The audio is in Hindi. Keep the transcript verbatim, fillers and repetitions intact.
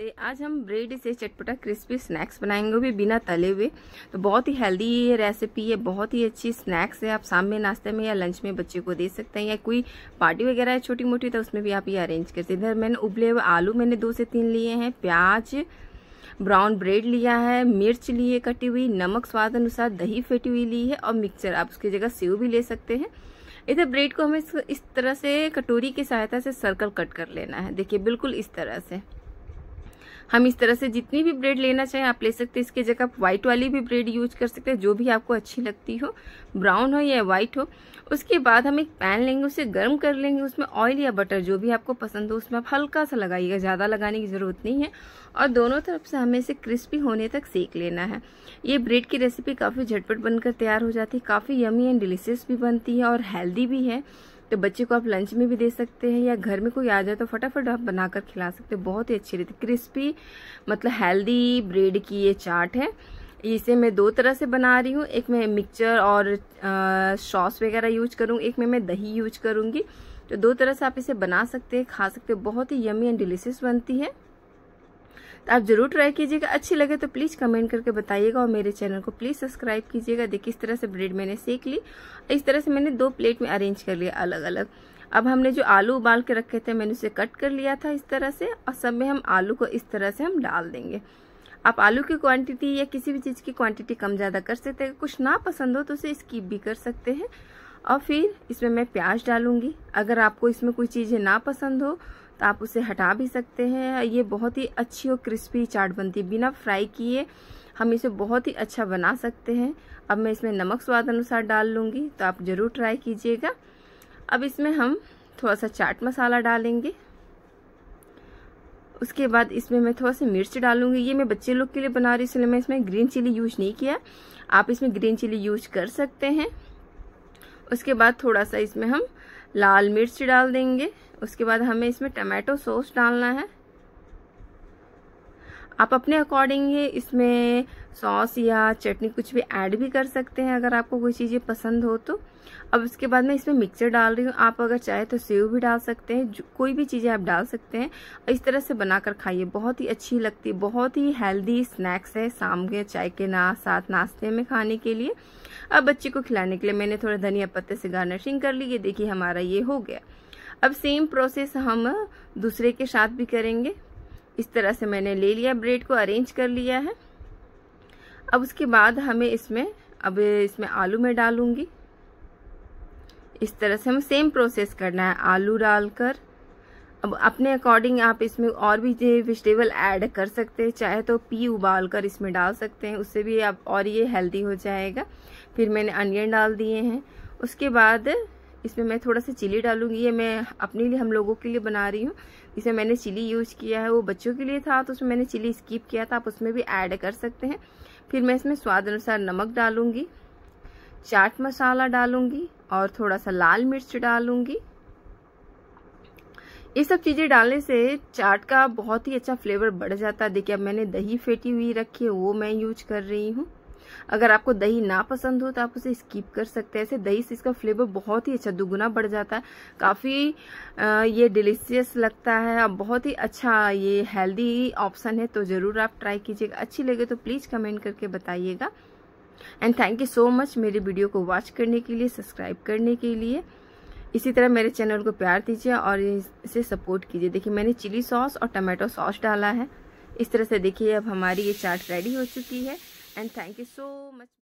नमस्ते। आज हम ब्रेड से चटपटा क्रिस्पी स्नैक्स बनाएंगे, वो भी बिना तले हुए। तो बहुत ही हेल्दी ये रेसिपी है, बहुत ही अच्छी स्नैक्स है। आप शाम में नाश्ते में या लंच में बच्चे को दे सकते हैं, या कोई पार्टी वगैरह है छोटी मोटी तो उसमें भी आप ये अरेंज कर सकते हैं। इधर मैंने उबले हुए आलू मैंने दो से तीन लिए हैं, प्याज, ब्राउन ब्रेड लिया है, मिर्च लिए कटी हुई, नमक स्वाद अनुसार, दही फेंटी हुई ली है और मिक्सचर। आप उसकी जगह सेव भी ले सकते हैं। इधर ब्रेड को हमें इस तरह से कटोरी की सहायता से सर्कल कट कर लेना है। देखिए बिल्कुल इस तरह से। हम इस तरह से जितनी भी ब्रेड लेना चाहें आप ले सकते हैं। इसकी जगह आप व्हाइट वाली भी ब्रेड यूज कर सकते हैं, जो भी आपको अच्छी लगती हो, ब्राउन हो या व्हाइट हो। उसके बाद हम एक पैन लेंगे, उसे गर्म कर लेंगे, उसमें ऑयल या बटर जो भी आपको पसंद हो उसमें आप हल्का सा लगाइएगा, ज़्यादा लगाने की ज़रूरत नहीं है। और दोनों तरफ से हमें इसे क्रिस्पी होने तक सेक लेना है। ये ब्रेड की रेसिपी काफ़ी झटपट बनकर तैयार हो जाती है, काफ़ी यमी एंड डिलीशियस भी बनती है और हेल्दी भी है। तो बच्चे को आप लंच में भी दे सकते हैं, या घर में कोई आ जाए तो फटाफट आप बनाकर खिला सकते हैं। बहुत ही अच्छी रहती है, क्रिस्पी मतलब हेल्दी ब्रेड की ये चाट है। इसे मैं दो तरह से बना रही हूँ, एक मैं मिक्सचर और सॉस वगैरह यूज करूँगी, एक में मैं दही यूज करूँगी। तो दो तरह से आप इसे बना सकते हैं, खा सकते हैं। बहुत ही यमी एंड डिलीशियस बनती है, तो आप जरूर ट्राई कीजिएगा। अच्छी लगे तो प्लीज़ कमेंट करके बताइएगा और मेरे चैनल को प्लीज़ सब्सक्राइब कीजिएगा। देखिए इस तरह से ब्रेड मैंने सेक ली, इस तरह से मैंने दो प्लेट में अरेंज कर लिया अलग अलग। अब हमने जो आलू उबाल के रखे थे मैंने उसे कट कर लिया था इस तरह से, और सब में हम आलू को इस तरह से हम डाल देंगे। आप आलू की क्वांटिटी या किसी भी चीज़ की क्वांटिटी कम ज़्यादा कर सकते हैं। कुछ ना पसंद हो तो उसे स्किप भी कर सकते हैं। और फिर इसमें मैं प्याज डालूंगी। अगर आपको इसमें कोई चीज़ें ना पसंद हो तो आप उसे हटा भी सकते हैं। ये बहुत ही अच्छी और क्रिस्पी चाट बनती है, बिना फ्राई किए हम इसे बहुत ही अच्छा बना सकते हैं। अब मैं इसमें नमक स्वाद अनुसार डाल लूँगी, तो आप ज़रूर ट्राई कीजिएगा। अब इसमें हम थोड़ा सा चाट मसाला डालेंगे। उसके बाद इसमें मैं थोड़ा सा मिर्च डालूंगी। ये मैं बच्चे लोग के लिए बना रही हूँ, इसलिए मैं इसमें ग्रीन चिली यूज नहीं किया। आप इसमें ग्रीन चिली यूज कर सकते हैं। उसके बाद थोड़ा सा इसमें हम लाल मिर्च डाल देंगे। उसके बाद हमें इसमें टमाटो सॉस डालना है। आप अपने अकॉर्डिंग इसमें सॉस या चटनी कुछ भी ऐड भी कर सकते हैं, अगर आपको कोई चीज़ें पसंद हो तो। अब उसके बाद मैं इसमें मिक्सचर डाल रही हूँ। आप अगर चाहे तो सेव भी डाल सकते हैं, कोई भी चीज़ें आप डाल सकते हैं। इस तरह से बनाकर खाइए, बहुत ही अच्छी लगती है। बहुत ही हेल्दी स्नैक्स है, शाम के चाय के ना साथ नाश्ते में खाने के लिए। अब बच्चे को खिलाने के लिए मैंने थोड़ा धनिया पत्ते से गार्निशिंग कर ली। ये देखिए हमारा ये हो गया। अब सेम प्रोसेस हम दूसरे के साथ भी करेंगे। इस तरह से मैंने ले लिया, ब्रेड को अरेंज कर लिया है। अब उसके बाद हमें इसमें अब इसमें आलू में डालूंगी। इस तरह से हम सेम प्रोसेस करना है, आलू डालकर। अब अपने अकॉर्डिंग आप इसमें और भी वेजिटेबल ऐड कर सकते हैं, चाहे तो पी उबाल कर इसमें डाल सकते हैं, उससे भी आप और ये हेल्दी हो जाएगा। फिर मैंने अनियन डाल दिए हैं। उसके बाद इसमें मैं थोड़ा सा चिली डालूंगी। ये मैं अपने लिए, हम लोगों के लिए बना रही हूँ। इसमें मैंने चिली यूज किया है, वो बच्चों के लिए था तो उसमें मैंने चिली स्किप किया था, आप उसमें भी ऐड कर सकते हैं। फिर मैं इसमें स्वाद अनुसार नमक डालूंगी, चाट मसाला डालूंगी और थोड़ा सा लाल मिर्च डालूंगी। ये सब चीज़ें डालने से चाट का बहुत ही अच्छा फ्लेवर बढ़ जाता है। देखिए अब मैंने दही फेंटी हुई रखी है, वो मैं यूज कर रही हूँ। अगर आपको दही ना पसंद हो तो आप उसे स्किप कर सकते हैं। ऐसे दही से इसका फ्लेवर बहुत ही अच्छा दुगुना बढ़ जाता है, काफ़ी ये डिलीशियस लगता है। अब बहुत ही अच्छा ये हेल्दी ऑप्शन है, तो ज़रूर आप ट्राई कीजिएगा। अच्छी लगे तो प्लीज़ कमेंट करके बताइएगा। And thank you so much मेरी वीडियो को वॉच करने के लिए, सब्सक्राइब करने के लिए। इसी तरह मेरे चैनल को प्यार दीजिए और इसे सपोर्ट कीजिए। देखिए मैंने चिली सॉस और टमाटो सॉस डाला है। इस तरह से देखिए अब हमारी ये चाट रेडी हो चुकी है। And thank you so much.